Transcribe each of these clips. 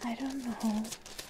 I don't know how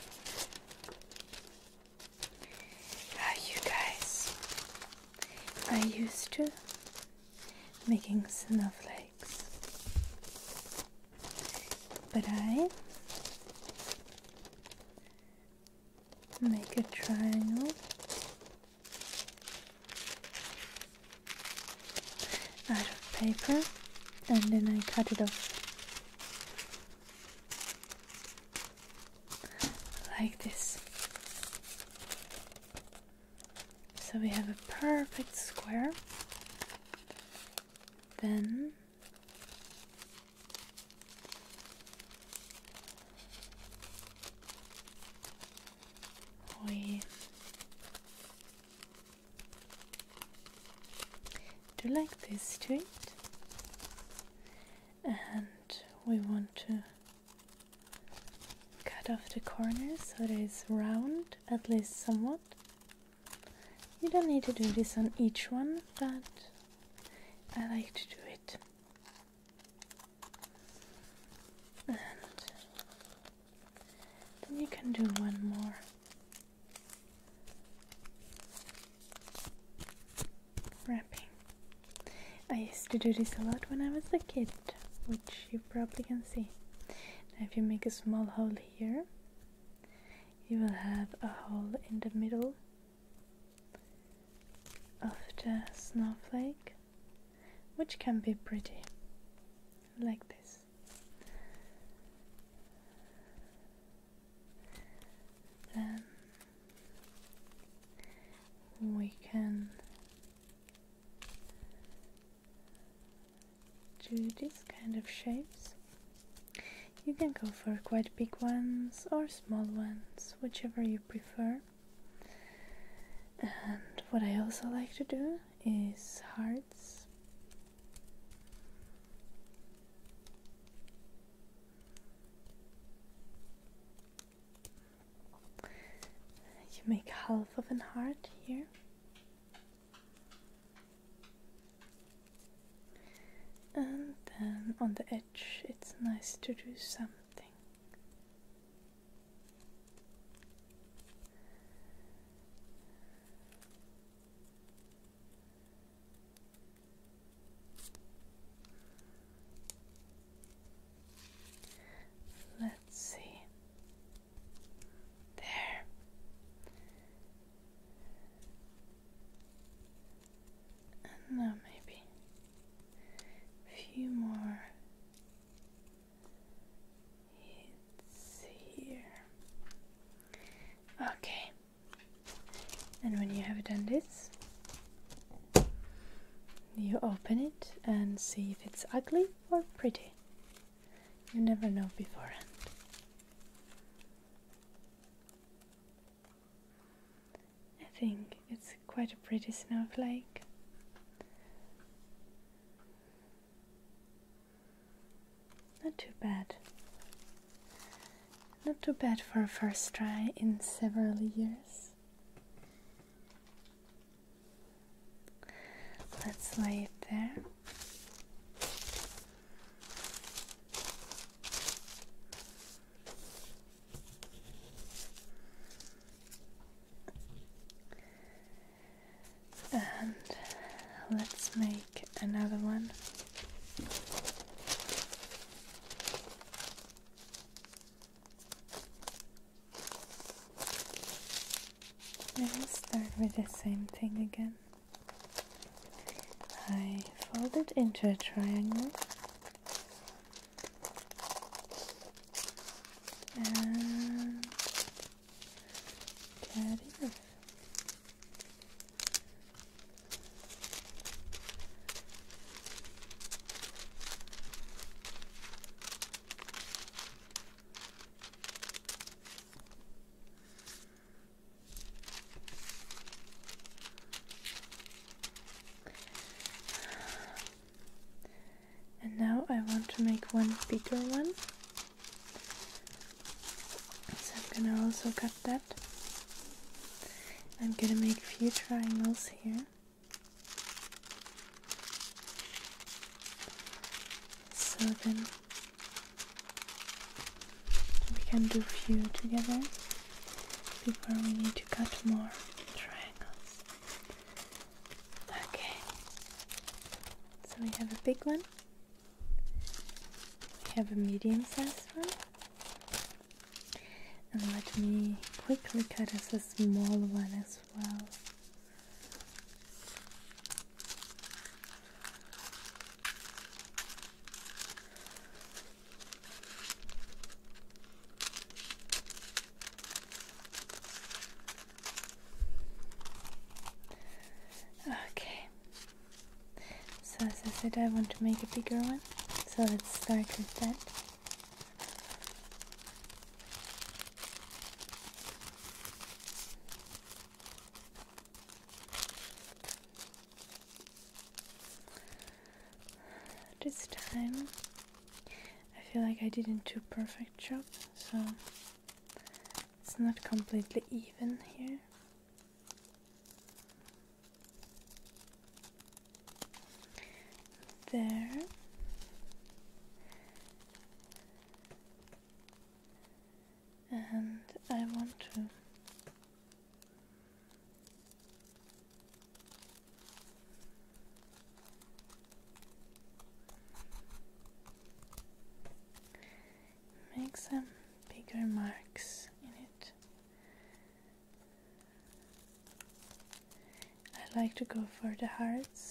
you guys are used to making snowflakes, but I make a triangle out of paper and then I cut it off like this. So we have a perfect square. Then we do like this to it, and we want to cut off the corners so that it's round, at least somewhat. You don't need to do this on each one, but I like to do it. And then you can do one more. Wrapping. I used to do this a lot when I was a kid, which you probably can see. Now if you make a small hole here, you will have a hole in the middle of the snowflake, which can be pretty, like this. Then we can do this kind of shapes. You can go for quite big ones or small ones, whichever you prefer. And what I also like to do is hearts. You make half of an heart here. And then on the edge it's nice to do something. Let's see. There. And now maybe a few more hits here. Okay. And when you have done this, you open it and see if it's ugly or pretty. You never know beforehand. I think it's quite a pretty snowflake. Not too bad. Not too bad for a first try in several years. Let's lay it there. And let's make another one. Let's start with the same thing again. I fold it into a triangle and cut it off. And now I want to make one bigger one, so I'm gonna also cut that. I'm gonna make a few triangles here. So then we can do few together before we need to cut more triangles. Okay, so we have a big one, we have a medium-sized one, and let me quickly cut us a small one as well. Okay, so as I said, I want to make a bigger one, so let's start with that. This time I feel like I didn't do a perfect job, so it's not completely even here. There. And I want to make some bigger marks in it. I like to go for the hearts.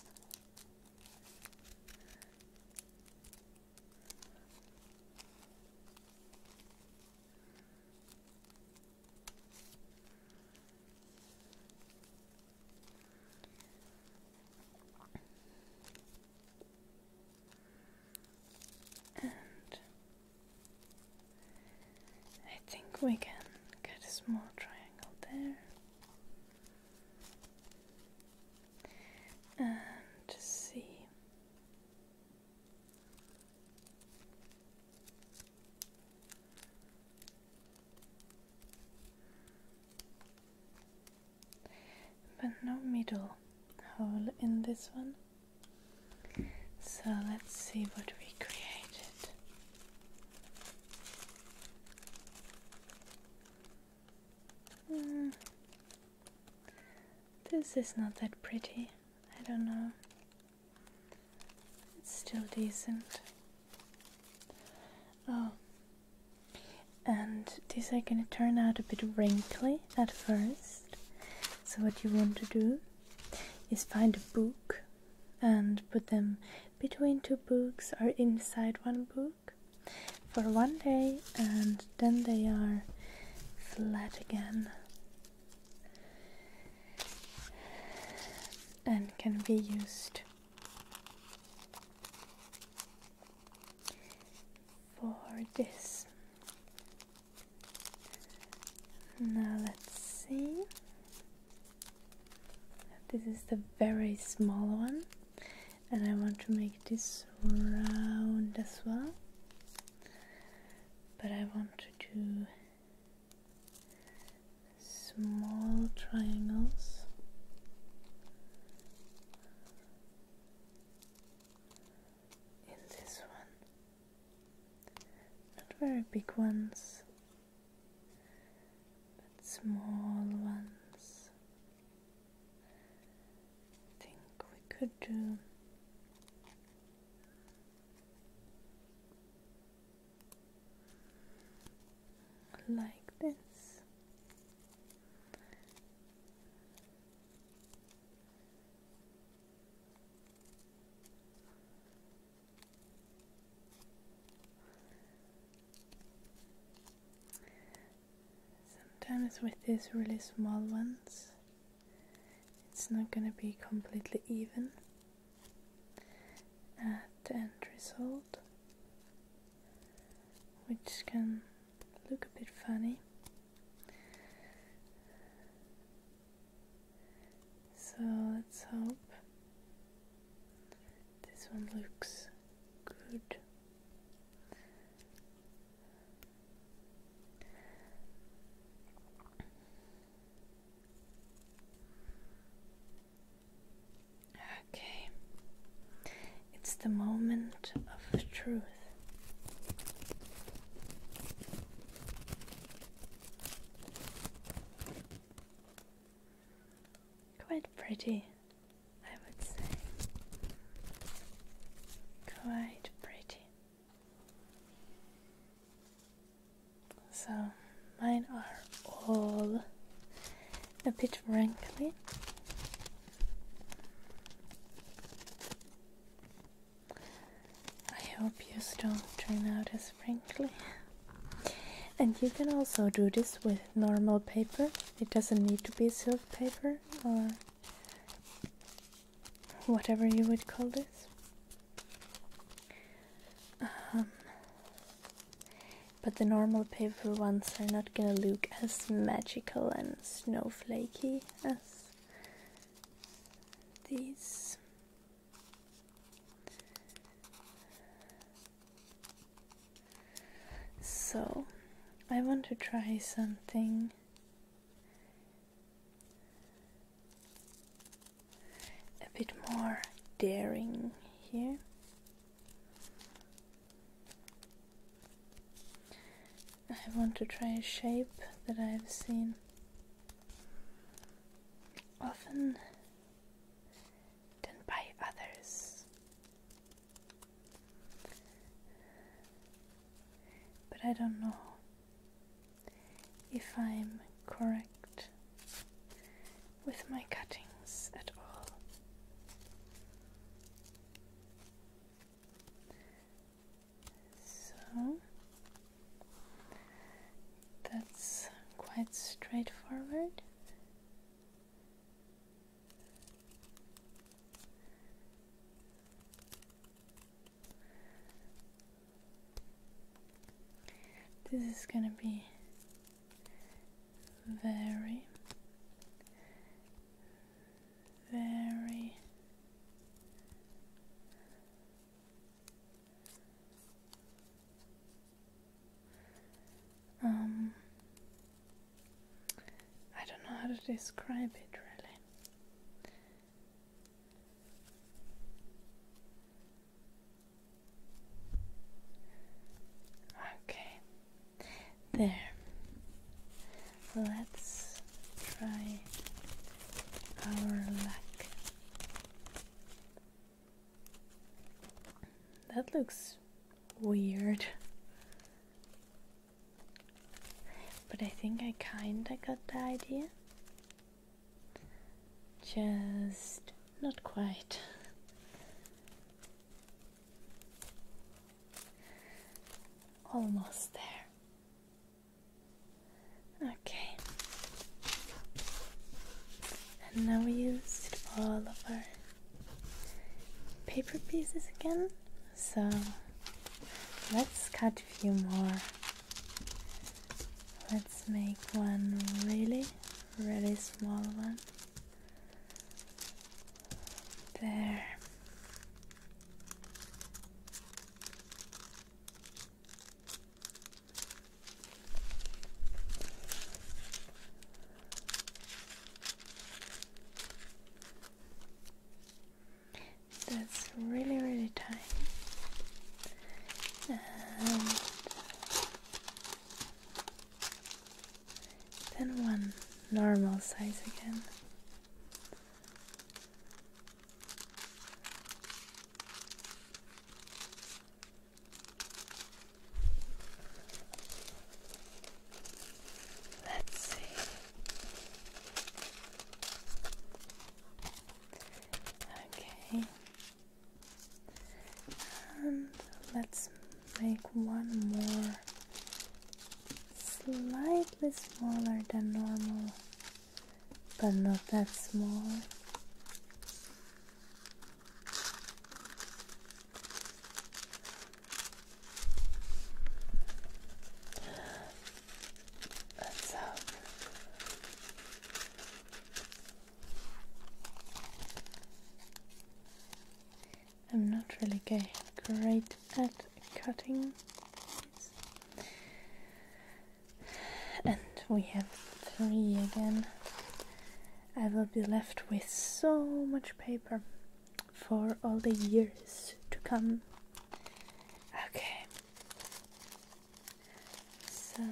I think we can get a small triangle there. And see. But no middle hole in this one. So let's see what we created. This is not that pretty. I don't know. It's still decent. Oh, and these are gonna turn out a bit wrinkly at first. So what you want to do is find a book and put them between two books or inside one book for one day, and then they are flat again and can be used for this. Now let's see. This is the very small one, and I want to make this round as well, but I want to do small triangles. In this one, not very big ones, but small ones. I think we could do like this. Sometimes with these really small ones, it's not going to be completely even at the end result, which can look a bit funny. So let's hope this one looks good. Okay, it's the moment of truth. pretty, I would say. Quite pretty. So mine are all a bit wrinkly. I hope yours don't turn out as wrinkly. And you can also do this with normal paper. It doesn't need to be silk paper or whatever you would call this. But the normal paper ones are not gonna look as magical and snowflakey as these. So I want to try something a bit more daring here. I want to try a shape that I've seen often done by others, but I don't know if I'm correct with my cuttings at all. So that's quite straightforward. This is gonna be very, very I don't know how to describe it really. Okay, there. Let's try our luck. That looks weird. But I think I kinda got the idea. Just not quite. Almost there. Okay. And now we used all of our paper pieces again. So let's cut a few more. Let's make one really, really small one. There. That's really, really tiny. And then one normal size again. Let's see. Okay. And let's make one more slightly smaller than normal, but not that small. Let's hope. I'm not really great at cutting these. And we have 3 again. I will be left with so much paper for all the years to come. Okay. So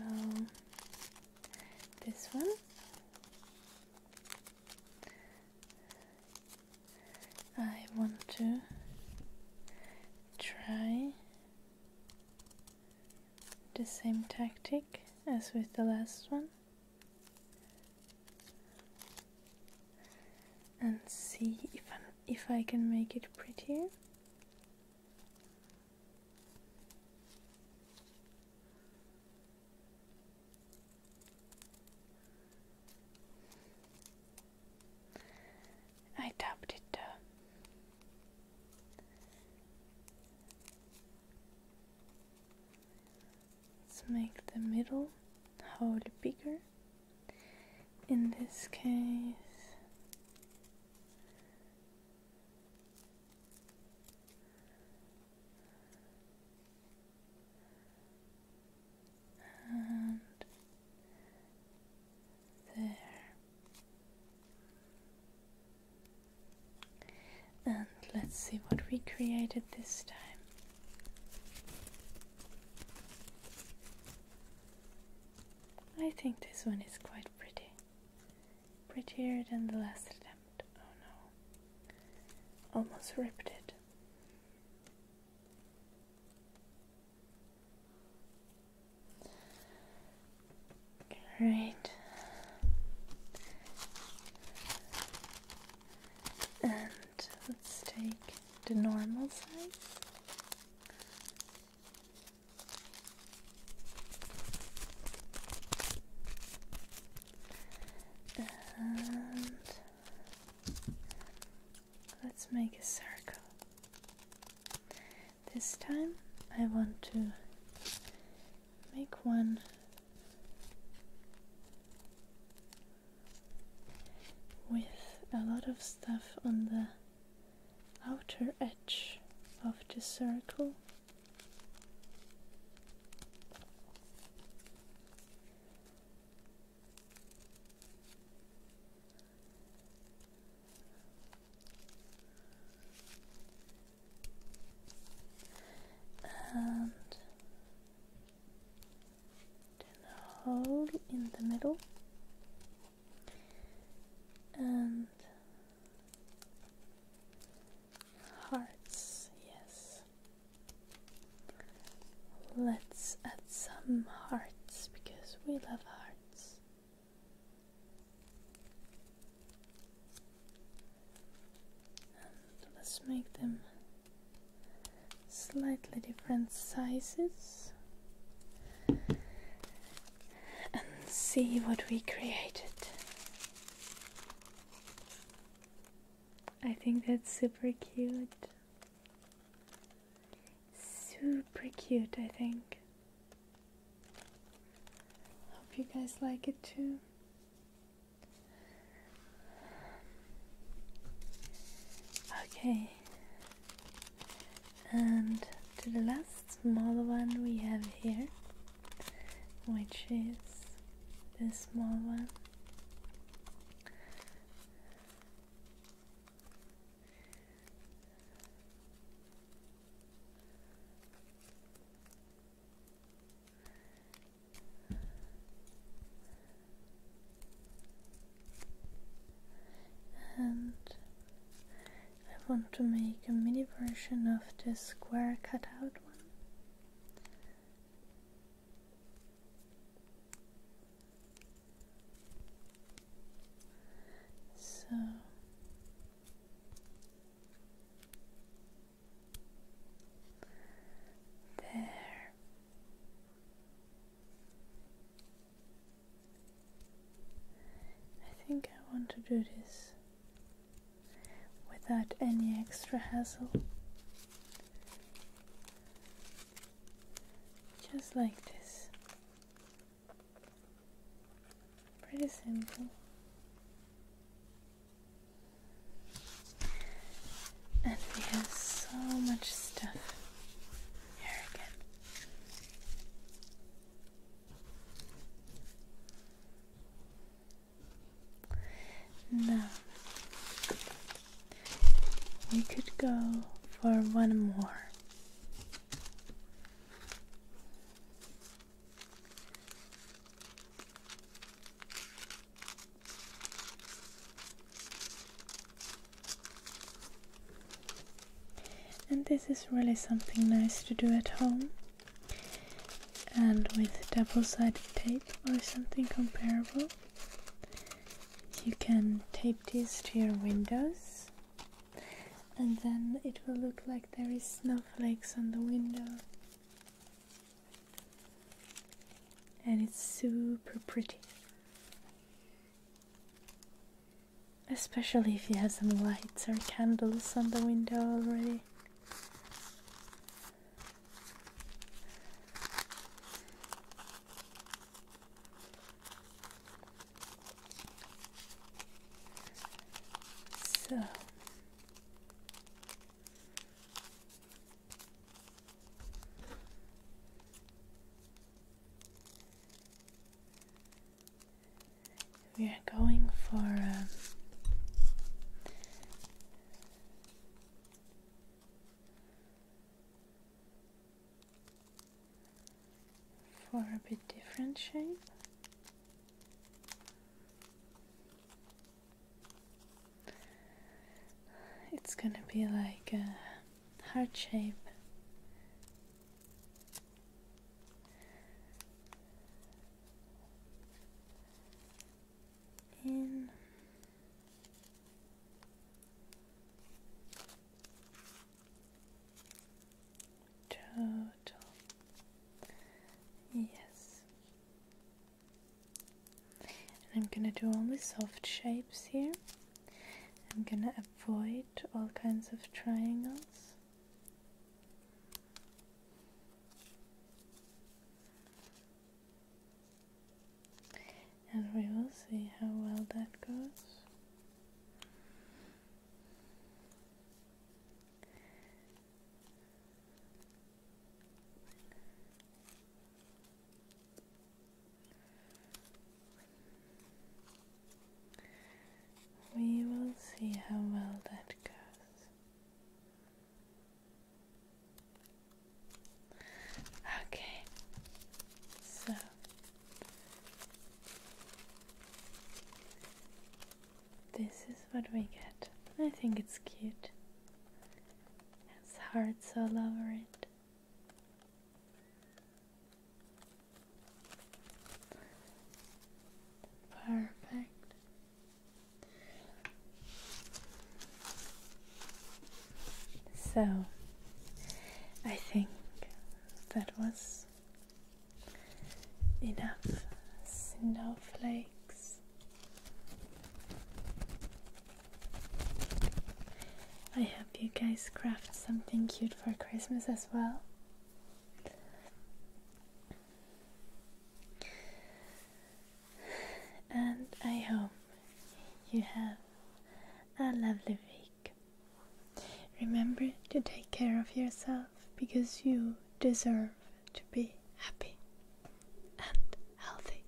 this one the same tactic as with the last one and see if I can make it prettier. I topped it though. Let's make the middle hole bigger. In this case, and there. And let's see what we created this time. I think this one is quite pretty. Prettier than the last attempt. Oh no. Almost ripped it. Great. And let's take the normal size. And let's make a circle. This time I want to make one with a lot of stuff on the outer edge of the circle. And then a hole in the middle, and hearts, yes. Let's add some hearts because we love hearts. And let's make them slightly different sizes and see what we created. I think that's super cute. Super cute, I think. Hope you guys like it too. Okay. And to the last small one we have here, which is this small one. And I want to make a mini version of the square cutout one. So there. I think I want to do this without any extra hassle. Just like this. Pretty simple. And we have so much stuff here again. Now we could go for one more. And this is really something nice to do at home. And with double-sided tape or something comparable, you can tape these to your windows, and then it will look like there is snowflakes on the window. And it's super pretty. Especially if you have some lights or candles on the window already. So we are going for a bit different shape. It's gonna be like a heart shape. In total, yes. And I'm gonna do only soft shapes here. I'm gonna avoid all kinds of triangles. And we will see how well that goes. We will see how well that goes. Okay, so this is what we get. I think it's cute. It's hearts all over it. Perfect. So, I think that was enough snowflakes. I hope you guys craft something cute for Christmas as well. And I hope you have a lovely week. Remember to take care of yourself because you deserve to be happy and healthy.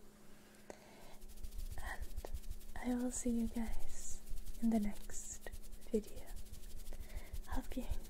And I will see you guys in the next video. Hope you enjoy.